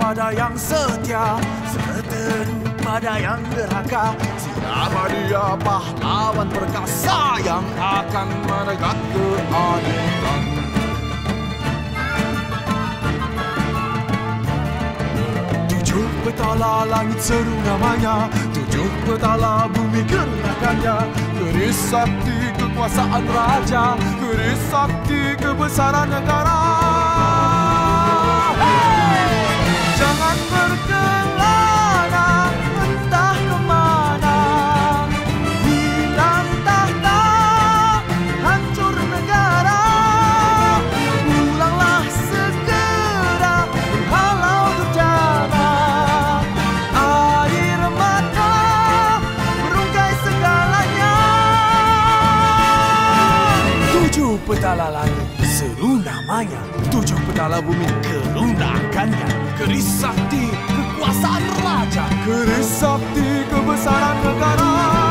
pada yang setia, seteru pada yang derhaka. Siapa dia pahlawan perkasa yang akan menegak keadilan? Tujuh petala langit seru namanya, tujuh petala bumi gerakannya. Keris sakti kekuasaan raja, keris sakti kebesaran negara. Hey! Jangan berkelana entah kemana, hilang tahta, hancur negara. Pulanglah segera menghalau durjana, air mata merungkai segalanya. Tujuh petala langit seru namanya, tujuh petala bumi kerunakannya. Keris sakti kekuasaan raja, keris sakti kebesaran negara.